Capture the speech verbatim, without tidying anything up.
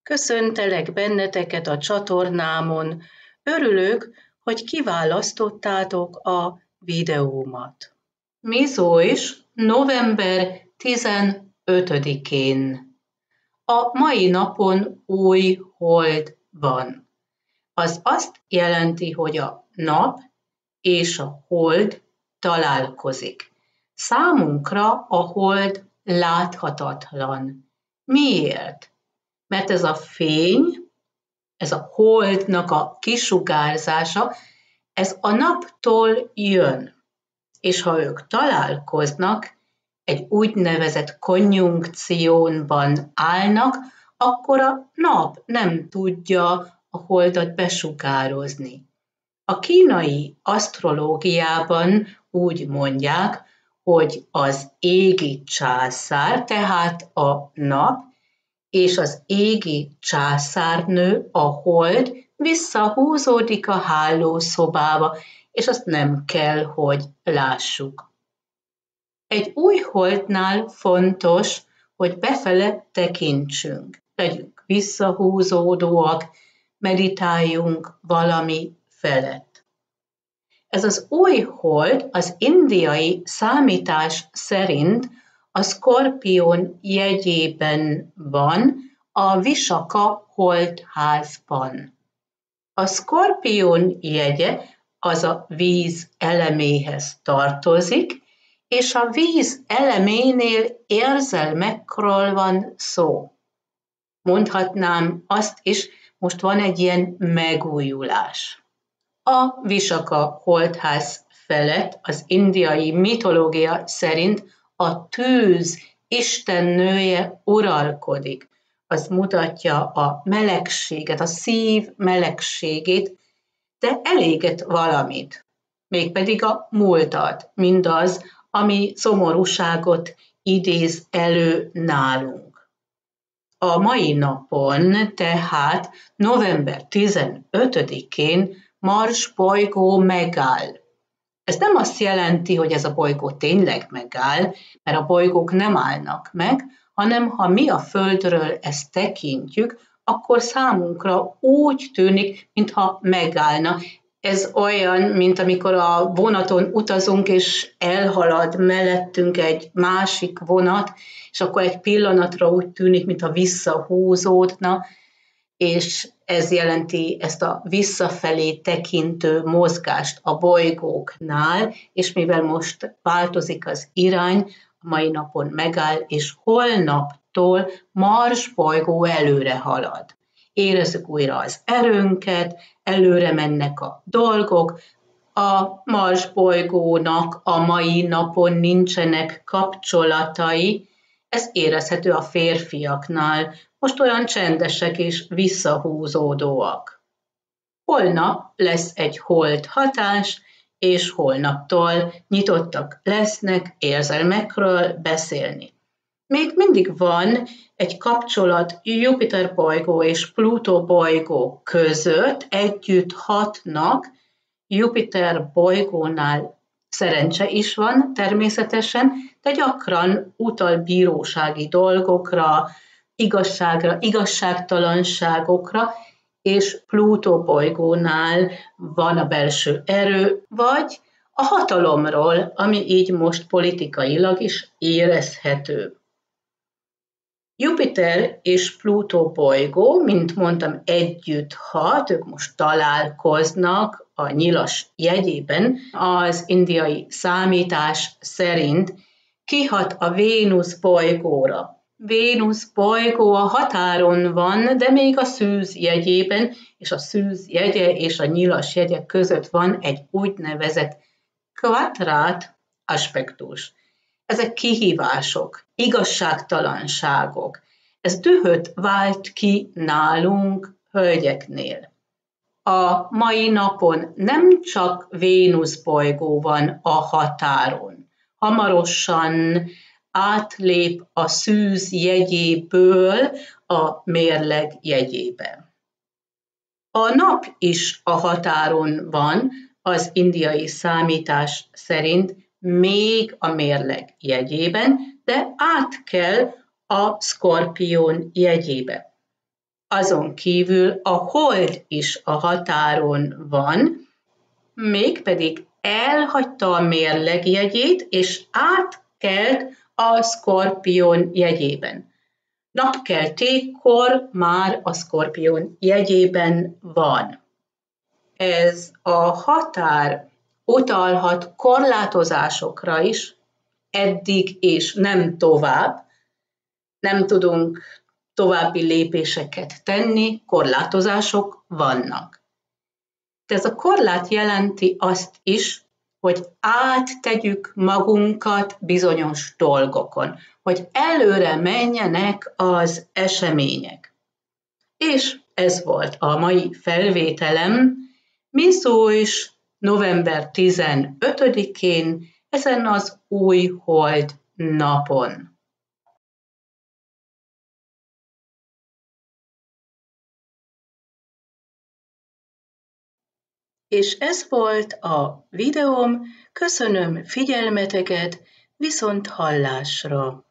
Köszöntelek benneteket a csatornámon. Örülök, hogy kiválasztottátok a videómat. Miszóis november tizenötödikén. A mai napon új hold van. Az azt jelenti, hogy a nap és a hold találkozik. Számunkra a hold láthatatlan. Miért? Mert ez a fény, ez a holdnak a kisugárzása, ez a naptól jön. És ha ők találkoznak, egy úgynevezett konjunkcióban állnak, akkor a nap nem tudja a holdat besugározni. A kínai asztrológiában úgy mondják, hogy az égi császár, tehát a nap, és az égi császárnő, a hold visszahúzódik a hálószobába, és azt nem kell, hogy lássuk. Egy új holdnál fontos, hogy befele tekintsünk, legyünk visszahúzódóak, meditáljunk valami felett. Ez az új hold az indiai számítás szerint a Szkorpión jegyében van, a Visaka holdházban. A Szkorpión jegye az a víz eleméhez tartozik, és a víz eleménél érzelmekről van szó. Mondhatnám azt is, most van egy ilyen megújulás. A Visaka holdház felett az indiai mitológia szerint a tűz istennője uralkodik. Az mutatja a melegséget, a szív melegségét, de eléget valamit, mégpedig a múltat, mindaz, ami szomorúságot idéz elő nálunk. A mai napon, tehát november tizenötödikén Mars bolygó megáll. Ez nem azt jelenti, hogy ez a bolygó tényleg megáll, mert a bolygók nem állnak meg, hanem ha mi a Földről ezt tekintjük, akkor számunkra úgy tűnik, mintha megállna. Ez olyan, mint amikor a vonaton utazunk, és elhalad mellettünk egy másik vonat, és akkor egy pillanatra úgy tűnik, mintha visszahúzódna, és ez jelenti ezt a visszafelé tekintő mozgást a bolygóknál, és mivel most változik az irány, a mai napon megáll, és holnaptól Mars bolygó előre halad. Érezzük újra az erőnket, előre mennek a dolgok, a Mars bolygónak a mai napon nincsenek kapcsolatai, ez érezhető a férfiaknál, most olyan csendesek és visszahúzódóak. Holnap lesz egy hold hatás, és holnaptól nyitottak lesznek érzelmekről beszélni. Még mindig van egy kapcsolat Jupiter bolygó és Plutó bolygó között, együtt hatnak, Jupiter bolygónál szerencse is van természetesen, de gyakran utal bírósági dolgokra, igazságra, igazságtalanságokra, és Plutó bolygónál van a belső erő, vagy a hatalomról, ami így most politikailag is érezhető. Jupiter és Plutó bolygó, mint mondtam, együtt hat, ők most találkoznak a nyilas jegyében. Az indiai számítás szerint kihat a Vénusz bolygóra. Vénusz bolygó a határon van, de még a szűz jegyében, és a szűz jegye és a nyilas jegye között van egy úgynevezett kvadrát aspektus. Ezek kihívások, igazságtalanságok. Ez dühöt vált ki nálunk, hölgyeknél. A mai napon nem csak Vénusz bolygó van a határon. Hamarosan átlép a szűz jegyéből a mérleg jegyébe. A nap is a határon van, az indiai számítás szerint még a mérleg jegyében, de át kell a Szkorpión jegyébe. Azon kívül a hold is a határon van, mégpedig elhagyta a mérleg jegyét, és átkelt a Szkorpión jegyében. Napkeltékor már a Szkorpión jegyében van. Ez a határ utalhat korlátozásokra is, eddig és nem tovább. Nem tudunk további lépéseket tenni, korlátozások vannak. De ez a korlát jelenti azt is, hogy áttegyük magunkat bizonyos dolgokon, hogy előre menjenek az események. És ez volt a mai felvételem, mi szólsz november tizenötödikén, ezen az új hold napon. És ez volt a videóm, köszönöm figyelmeteket, viszont hallásra!